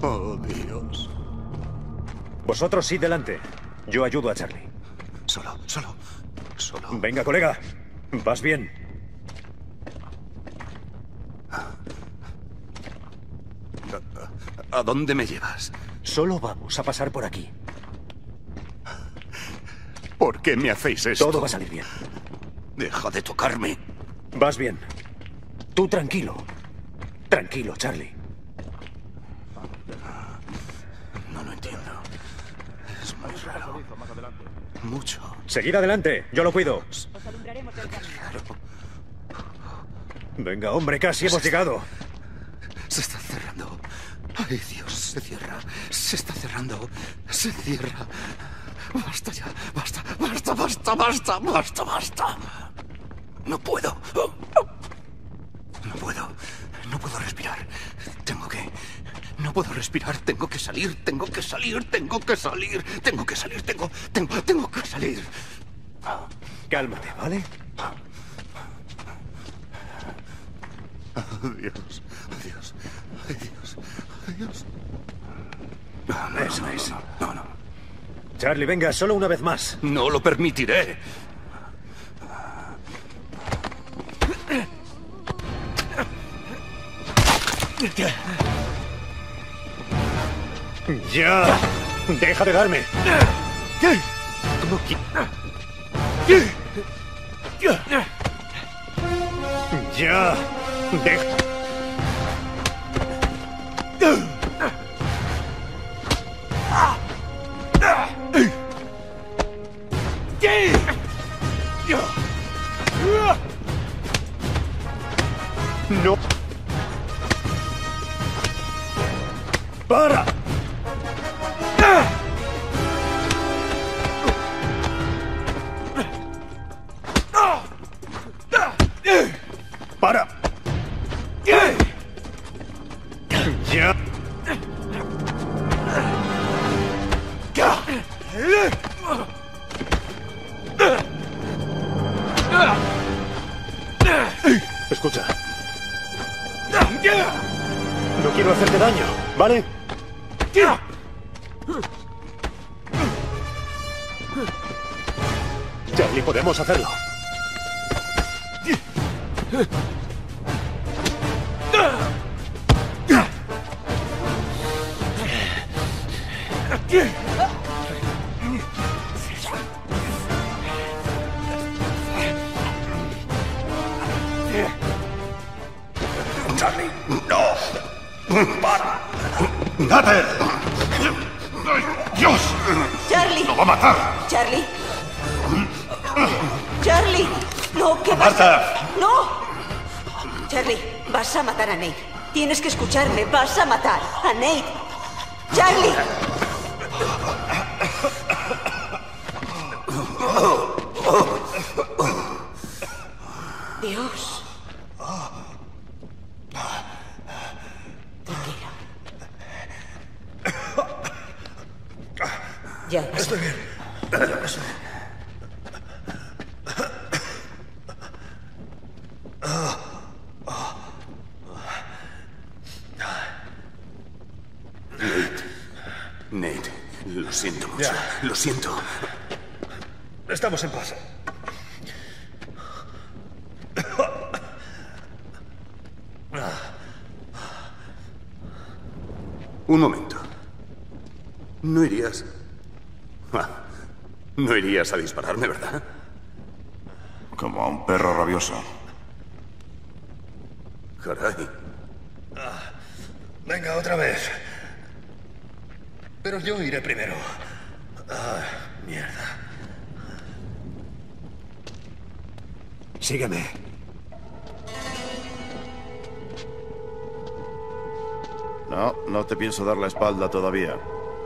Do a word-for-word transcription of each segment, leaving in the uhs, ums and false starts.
Oh, Dios. Vosotros sí delante. Yo ayudo a Charlie. Solo, solo, solo. Venga, colega. Vas bien. ¿A dónde me llevas? Solo vamos a pasar por aquí. ¿Por qué me hacéis esto? Todo va a salir bien. Deja de tocarme. Vas bien. Tú tranquilo. Tranquilo, Charlie. No lo entiendo. Es muy raro. Mucho. Seguid adelante. Yo lo cuido. Venga, hombre, casi hemos llegado. Se está cerrando. Ay, Dios, se cierra. Se está cerrando. Se cierra. Basta ya. Basta, basta, basta, basta, basta, basta. No puedo. No puedo. No puedo respirar. Tengo que... No puedo respirar. Tengo que salir. Tengo que salir. Tengo que salir. Tengo que salir. Tengo... Tengo... Tengo que salir. Cálmate, ¿vale? Adiós. Adiós. Adiós. Adiós. No, no, Eso no, es. No, no, no. Charlie, venga, solo una vez más. No lo permitiré. ¡Ya! ¡Deja de darme! ¿Cómo que...? ¡Ya! ¡Deja! ¡No! ¡Para! ¡Para! ¡Ya! Escucha. No quiero hacerte daño, ¿vale? Charlie, podemos hacerlo. Charlie, no. Para. ¡Date! ¡Dios! ¡Charlie! ¡Lo va a matar! ¡Charlie! ¡Charlie! ¡No, qué vas ¡Marta! ¡No! Charlie, vas a matar a Nate. Tienes que escucharme. Vas a matar a Nate. ¡Charlie! Dios. Tranquilo. Ya. Estoy bien. Nate. Nate, lo siento mucho. Ya. Lo siento. Estamos en paz. Un momento. ¿No irías... Ah, no irías a dispararme, ¿verdad? Como a un perro rabioso. Caray. Venga, otra vez. Pero yo iré primero. Ah, mierda. Sígueme. No, no te pienso dar la espalda todavía.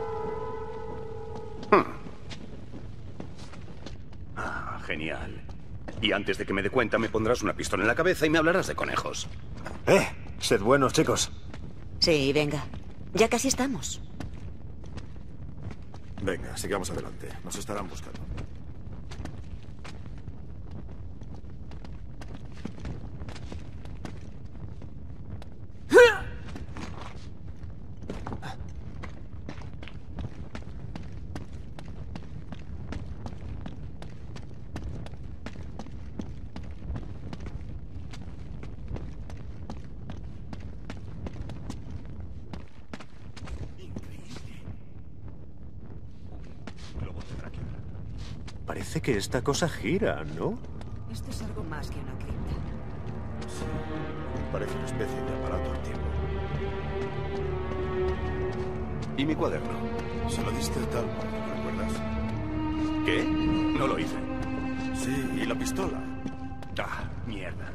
Ah, genial. Y antes de que me dé cuenta, me pondrás una pistola en la cabeza y me hablarás de conejos. Eh, sed buenos, chicos. Sí, venga. Ya casi estamos. Venga, sigamos adelante. Nos estarán buscando. Parece que esta cosa gira, ¿no? Esto es algo más que una cripta. Sí, parece una especie de aparato antiguo. ¿Y mi cuaderno? Se lo diste a Talbot, ¿recuerdas? ¿Qué? No lo hice. Sí, y la pistola. Ah, mierda.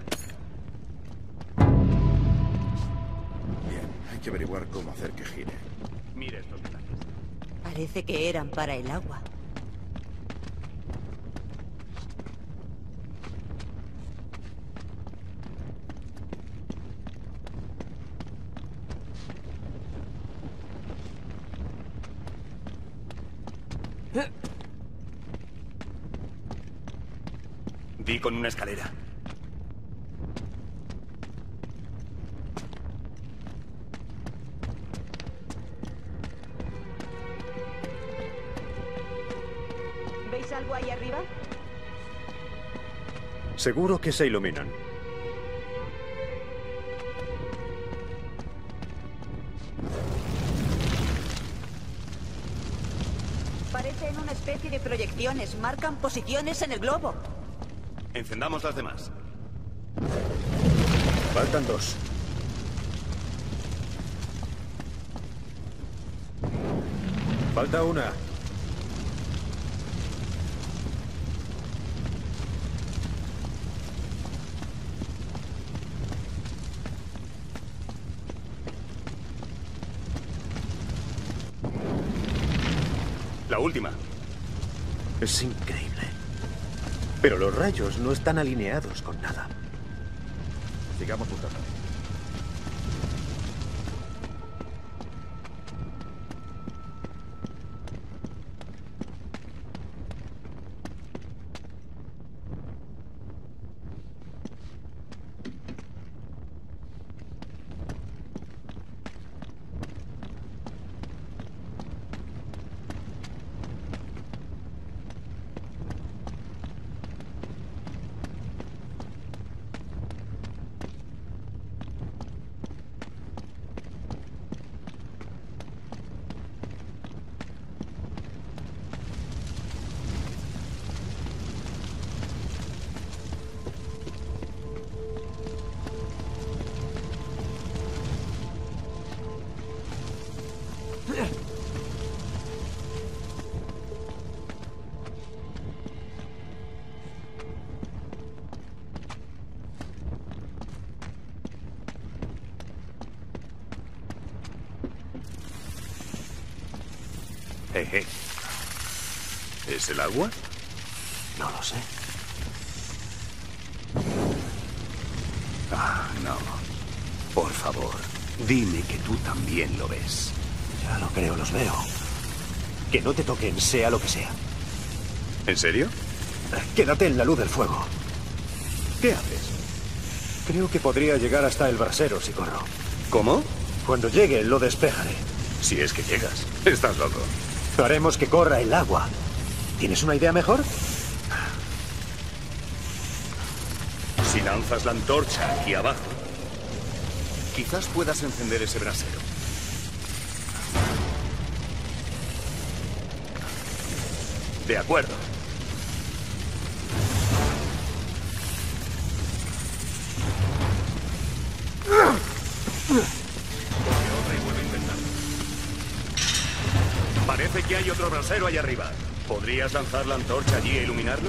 Bien, hay que averiguar cómo hacer que gire. Mire estos detalles. Parece que eran para el agua. Di con una escalera. ¿Veis algo ahí arriba? Seguro que se iluminan. Parecen una especie de proyecciones. Marcan posiciones en el globo. Encendamos las demás. Faltan dos. Falta una. La última. Es increíble. Pero los rayos no están alineados con nada. Sigamos buscando. Jeje. ¿Es el agua? No lo sé. Ah, no. Por favor, dime que tú también lo ves. Ya lo creo, los veo. Que no te toquen, sea lo que sea. ¿En serio? Quédate en la luz del fuego. ¿Qué haces? Creo que podría llegar hasta el brasero si corro. ¿Cómo? Cuando llegue, lo despejaré. Si es que llegas. Estás loco. Haremos que corra el agua. ¿Tienes una idea mejor? Si lanzas la antorcha aquí abajo, quizás puedas encender ese brasero. De acuerdo. Parece que hay otro brasero allá arriba. ¿Podrías lanzar la antorcha allí e iluminarlo?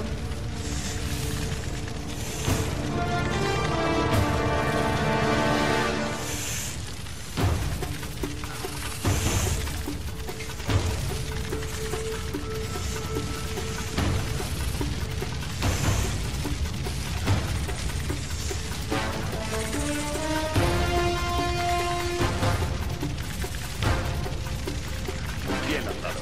Bien lanzado.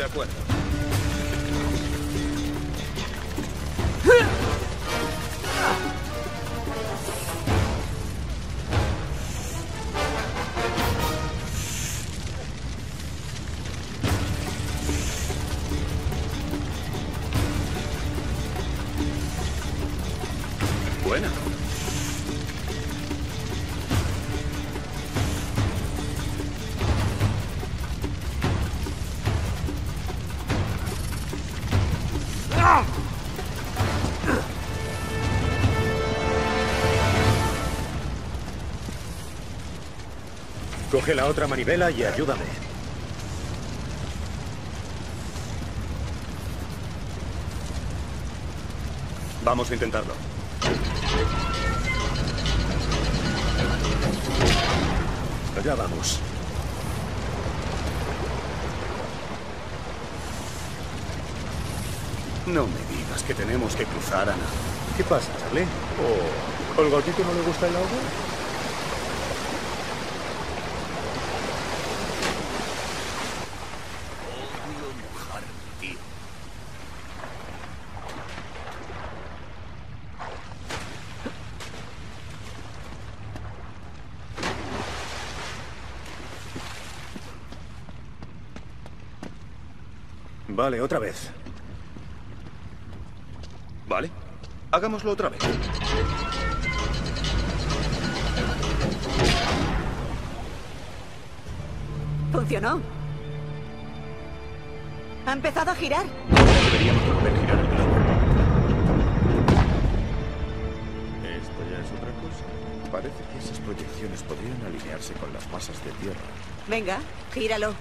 acuerdo. Buena. Coge la otra manivela y ayúdame. Vamos a intentarlo. Allá vamos. No me digas que tenemos que cruzar, Ana. ¿Qué pasa, Charlie? ¿O al gatito no le gusta el agua? Odio mojarme, tío. Vale, otra vez. Vale, hagámoslo otra vez. Funcionó. Ha empezado a girar. Deberíamos poder girar el globo. Esto ya es otra cosa. Parece que esas proyecciones podrían alinearse con las masas de tierra. Venga, gíralo.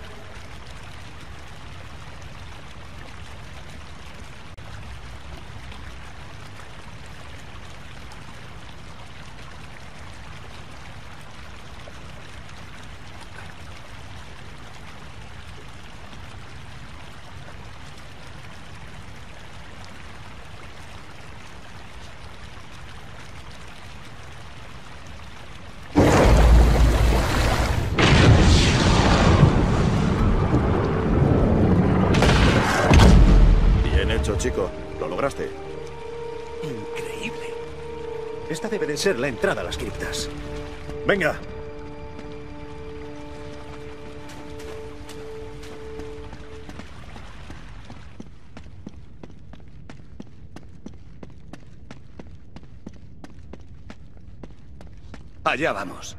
Chico, lo lograste. Increíble. Esta debe de ser la entrada a las criptas. ¡Venga! Allá vamos.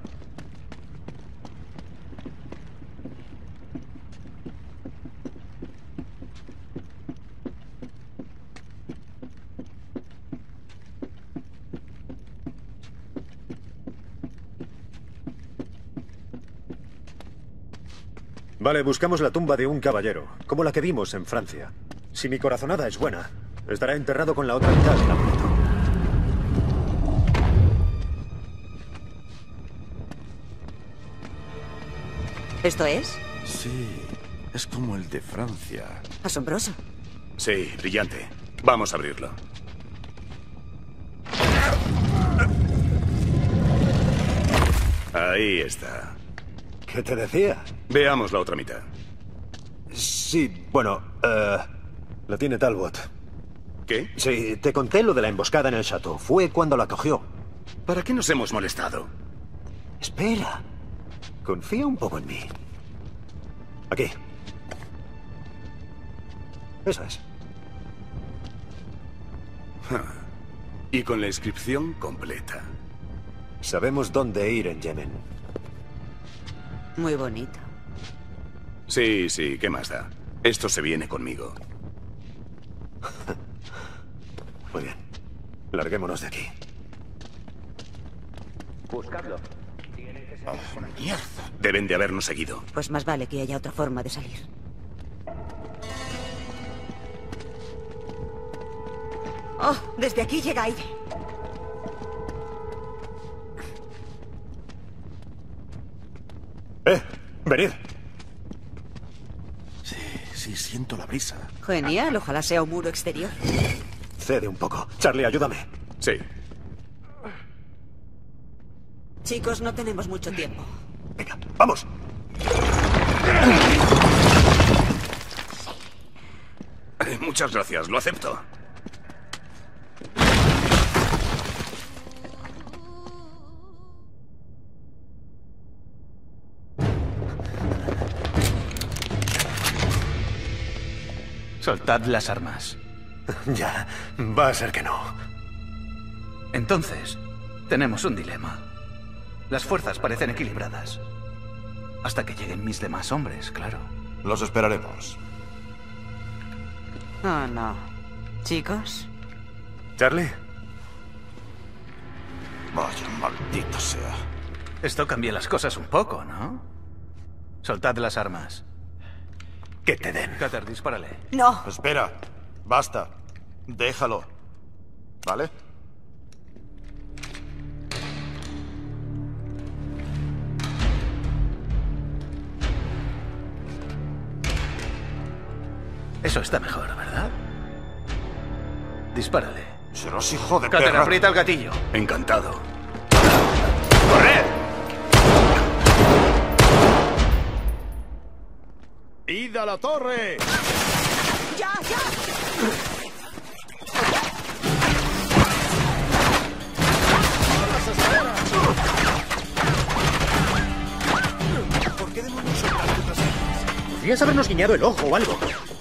Vale, buscamos la tumba de un caballero, como la que vimos en Francia. Si mi corazonada es buena, estará enterrado con la otra mitad del amuleto. ¿Esto es? Sí, es como el de Francia. Asombroso. Sí, brillante. Vamos a abrirlo. Ahí está. ¿Qué te decía? Veamos la otra mitad. Sí, bueno, eh, la tiene Talbot. ¿Qué? Sí, te conté lo de la emboscada en el chateau. Fue cuando la cogió. ¿Para qué nos hemos molestado? Espera. Confía un poco en mí. Aquí. Eso es. Y con la inscripción completa. Sabemos dónde ir en Yemen. Muy bonito. Sí, sí, ¿qué más da? Esto se viene conmigo. Muy bien. Larguémonos de aquí. Buscadlo. Oh, mierda. Deben de habernos seguido. Pues más vale que haya otra forma de salir. Oh, desde aquí llega aire. ¡Eh! ¡Venid! Sí, sí, siento la brisa. Genial, ojalá sea un muro exterior. Cede un poco. Charlie, ayúdame. Sí. Chicos, no tenemos mucho tiempo. Venga, vamos. Vale, muchas gracias, lo acepto. Soltad las armas. Ya, va a ser que no. Entonces, tenemos un dilema. Las fuerzas parecen equilibradas. Hasta que lleguen mis demás hombres, claro. Los esperaremos. Oh, no. Chicos, ¿Charlie? Vaya, maldito sea. Esto cambia las cosas un poco, ¿no? Soltad las armas. Que te den. Cutter, dispárale. no. Espera. Basta. Déjalo. ¿Vale? Eso está mejor, ¿verdad? Dispárale. Serás hijo de Cutter, perra. aprieta el gatillo. Encantado. ¡Corred! ¡Id a la torre! ¡Ya, ya! Podrías habernos guiñado el ojo o algo.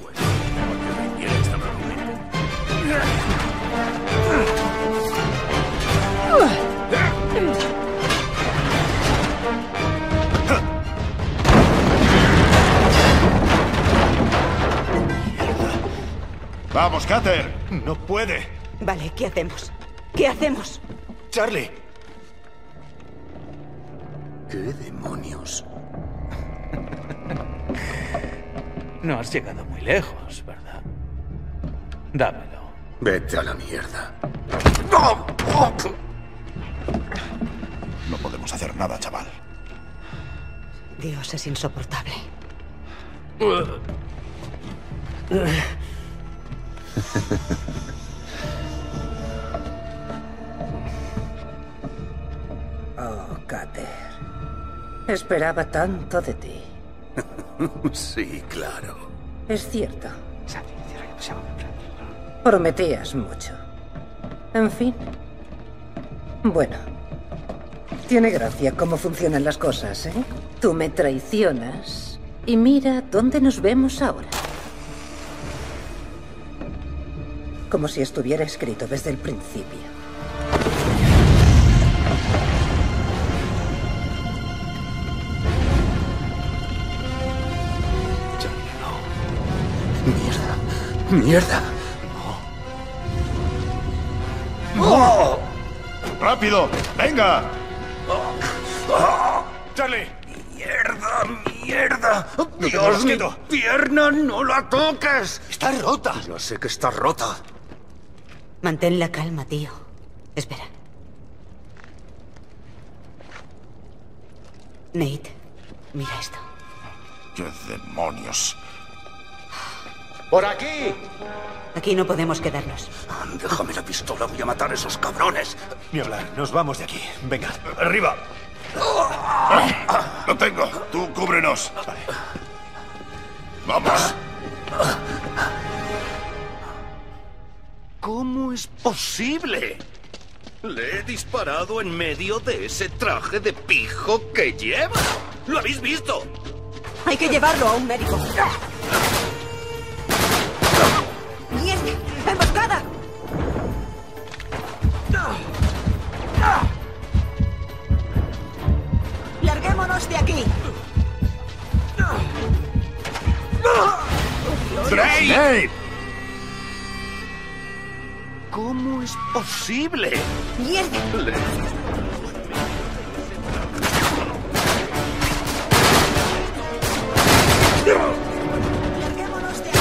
¡Vamos, Cutter! ¡No puede! Vale, ¿qué hacemos? ¿Qué hacemos? ¡Charlie! ¿Qué demonios? No has llegado muy lejos, ¿verdad? Dámelo. Vete a la mierda. No podemos hacer nada, chaval. Dios, es insoportable. Oh, Cutter. Esperaba tanto de ti. Sí, claro. Es cierto. Prometías mucho. En fin. Bueno. Tiene gracia cómo funcionan las cosas, ¿eh? Tú me traicionas y mira dónde nos vemos ahora. Como si estuviera escrito desde el principio. Mierda. Mierda. ¡Oh! ¡Rápido! ¡Venga! ¡Charlie! ¡Mierda! ¡Mierda! te ¡Dios, muevas, mi quieto! pierna! ¡No la toques! ¡Está rota! Ya sé que está rota. Mantén la calma, tío. Espera. Nate, mira esto. ¡Qué demonios! ¡Por aquí! Aquí no podemos quedarnos. Déjame la pistola, voy a matar a esos cabrones. Ni hablar, nos vamos de aquí. Venga. ¡Arriba! ¡Lo tengo! ¡Tú cúbrenos! ¡Vamos! ¿Cómo es posible? Le he disparado en medio de ese traje de pijo que lleva. ¿Lo habéis visto? Hay que llevarlo a un médico. ¡Mierda! ¡Emboscada! ¡Larguémonos de aquí! ¡Drake! ¡Nate! ¿Cómo es posible? ¡Mierda! Le- ¡Larguémonos de aquí!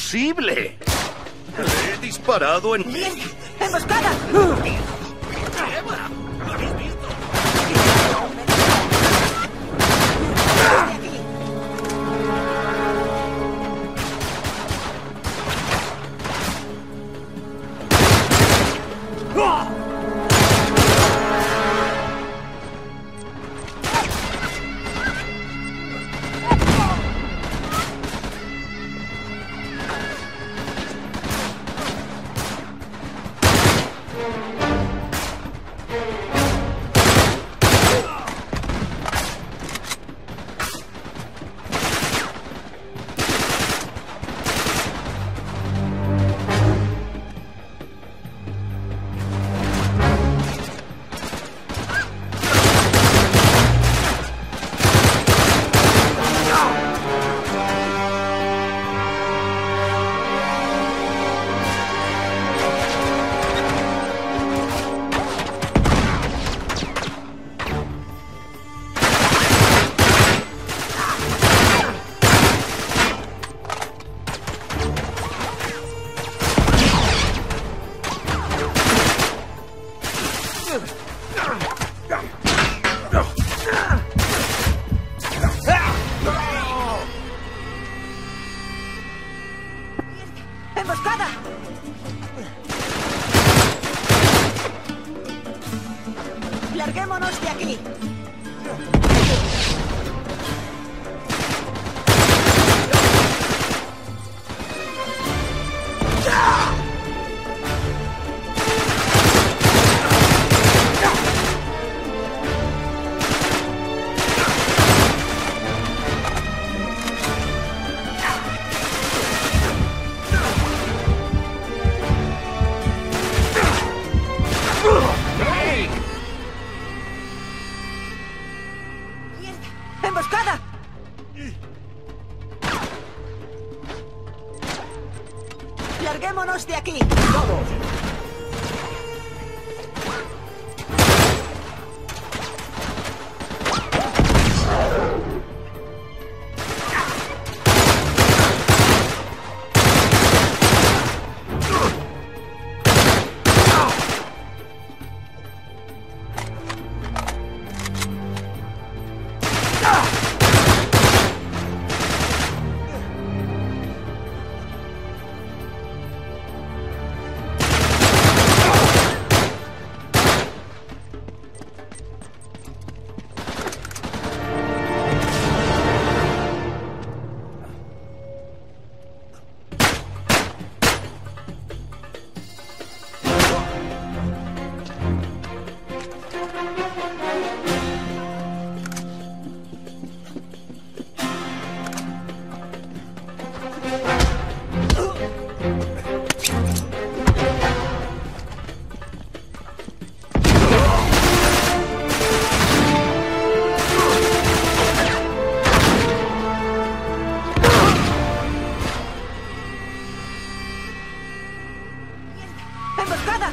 imposible! Le he disparado en... ¡Emboscada! ¡Emboscada! ¡Larguémonos de aquí! ¡Emboscada! ¡Larguémonos de aquí! ¡Vamos! ¡Emboscada!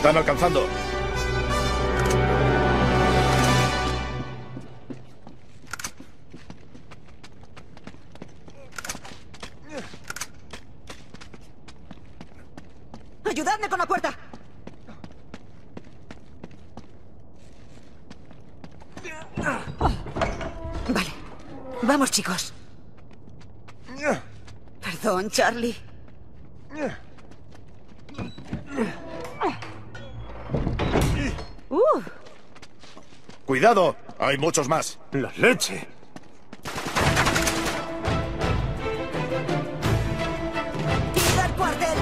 están alcanzando. ¡Ayudadme con la puerta! Vale. Vamos, chicos. Perdón, Charlie. Uh. ¡Cuidado! Hay muchos más. ¡La leche! ¡Id al cuartel!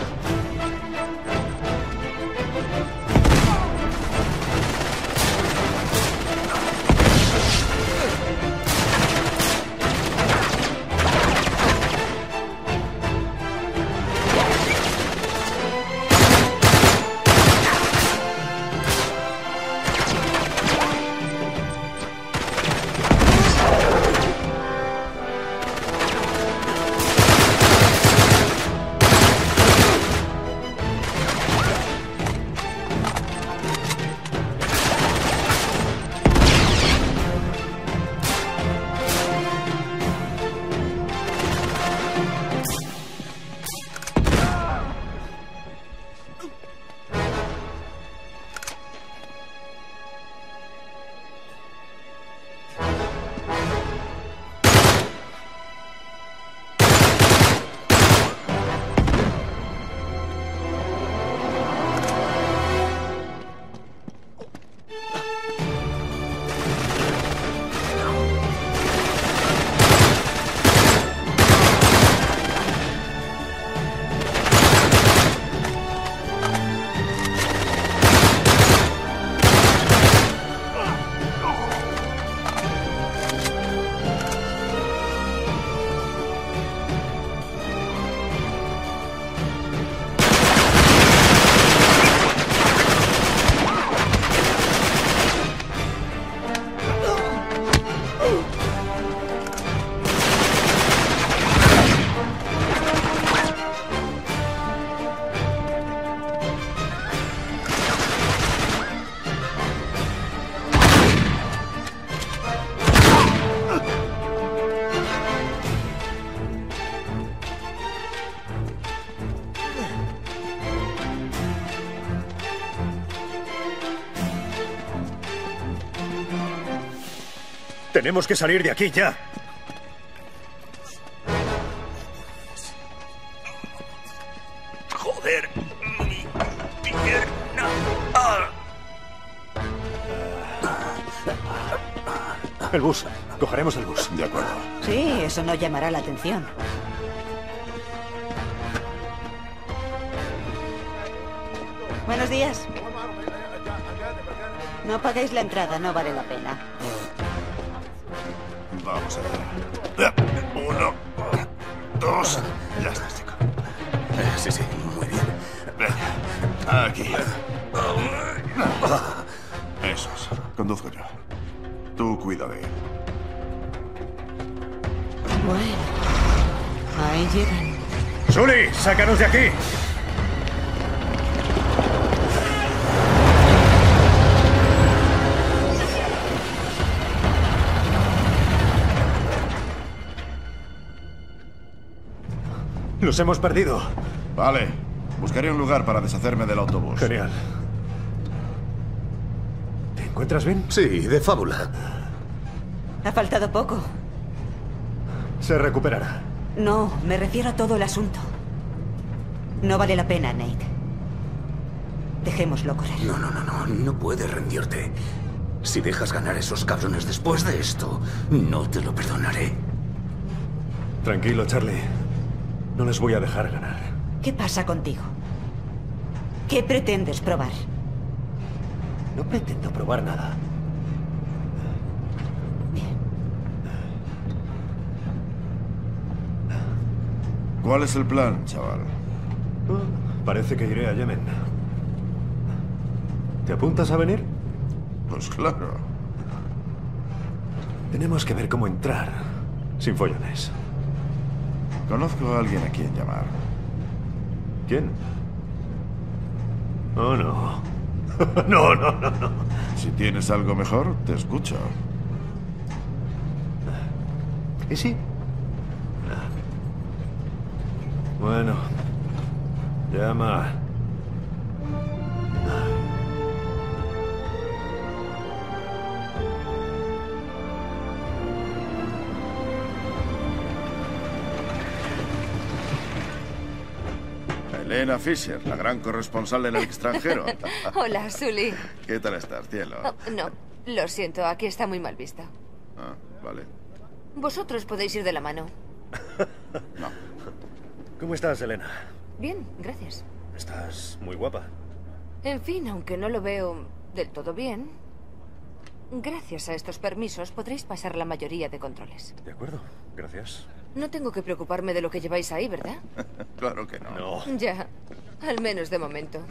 Tenemos que salir de aquí ya. Joder, mi pierna. Ah. El bus. Cogeremos el bus. De acuerdo. Sí, eso no llamará la atención. Buenos días. No paguéis la entrada, no vale la pena. Vamos a ver. Uno, dos. Ya estás, chico. Eh, sí, sí, muy bien. Venga, aquí. Eso es. Conduzco yo. Tú cuida de él. Bueno, ahí llegan. ¡Sully, sácanos de aquí! Los hemos perdido. Vale. Buscaré un lugar para deshacerme del autobús. Genial. ¿Te encuentras bien? Sí, de fábula. Ha faltado poco. Se recuperará. No, me refiero a todo el asunto. No vale la pena, Nate. Dejémoslo correr. No, no, no, no. No puedes rendirte. Si dejas ganar a esos cabrones después de esto, no te lo perdonaré. Tranquilo, Charlie. No les voy a dejar ganar. ¿Qué pasa contigo? ¿Qué pretendes probar? No pretendo probar nada. Bien. ¿Cuál es el plan, chaval? Oh, parece que iré a Yemen. ¿Te apuntas a venir? Pues claro. Tenemos que ver cómo entrar sin follones. Conozco a alguien a quien llamar. ¿Quién? Oh, no. No, no, no, no. Si tienes algo mejor, te escucho. ¿Y sí? Bueno. Llama. Elena Fisher, la gran corresponsal en el extranjero. Hola, Sully. ¿Qué tal estás, cielo? Oh, no, lo siento, aquí está muy mal visto. Ah, vale. Vosotros podéis ir de la mano. No. ¿Cómo estás, Elena? Bien, gracias. Estás muy guapa. En fin, aunque no lo veo del todo bien, gracias a estos permisos podréis pasar la mayoría de controles. De acuerdo, gracias. No tengo que preocuparme de lo que lleváis ahí, ¿verdad? Claro que no. No. Ya, al menos de momento.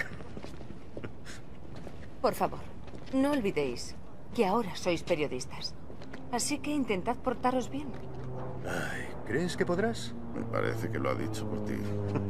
Por favor, no olvidéis que ahora sois periodistas. Así que intentad portaros bien. Ay, ¿crees que podrás? Me parece que lo ha dicho por ti.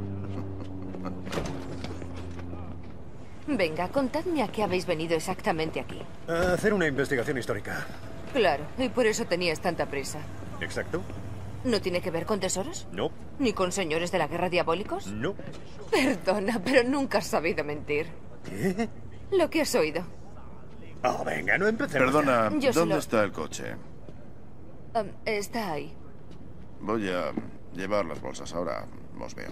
Venga, contadme a qué habéis venido exactamente aquí. A hacer una investigación histórica. Claro, y por eso tenías tanta prisa. ¿Exacto? ¿No tiene que ver con tesoros? No. ¿Ni con señores de la guerra diabólicos? No. Perdona, pero nunca has sabido mentir. ¿Qué? Lo que has oído. Oh, venga, no empecemos. Perdona, Yo ¿dónde solo- está el coche? Um, está ahí. Voy a llevar las bolsas. Ahora os veo.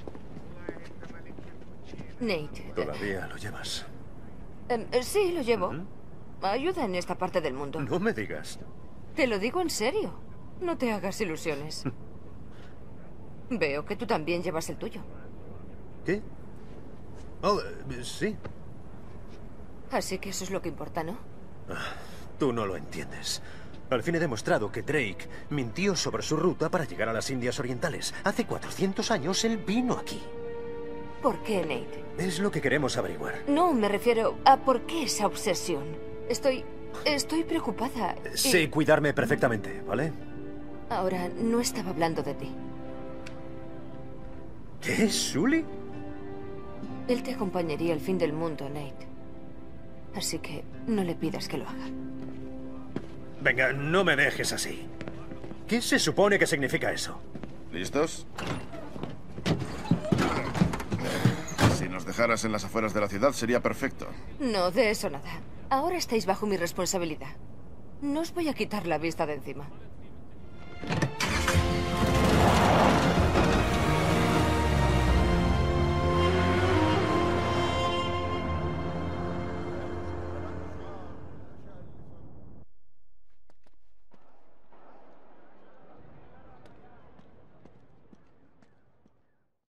Nate. Todavía lo llevas. Em, eh, sí, lo llevo. Ayuda en esta parte del mundo. No me digas. Te lo digo en serio. No te hagas ilusiones. Veo que tú también llevas el tuyo. ¿Qué? Oh, eh, sí. Así que eso es lo que importa, ¿no? Tú no lo entiendes. Al fin he demostrado que Drake mintió sobre su ruta para llegar a las Indias Orientales. Hace cuatrocientos años él vino aquí. ¿Por qué, Nate? Es lo que queremos averiguar. No, me refiero a por qué esa obsesión. Estoy... estoy preocupada. y- Sé cuidarme perfectamente, ¿vale? Ahora, no estaba hablando de ti. ¿Qué, Sully? Él te acompañaría al fin del mundo, Nate. Así que no le pidas que lo haga. Venga, no me dejes así. ¿Qué se supone que significa eso? ¿Listos? Si nos dejaras en las afueras de la ciudad sería perfecto. No, de eso nada. Ahora estáis bajo mi responsabilidad. No os voy a quitar la vista de encima.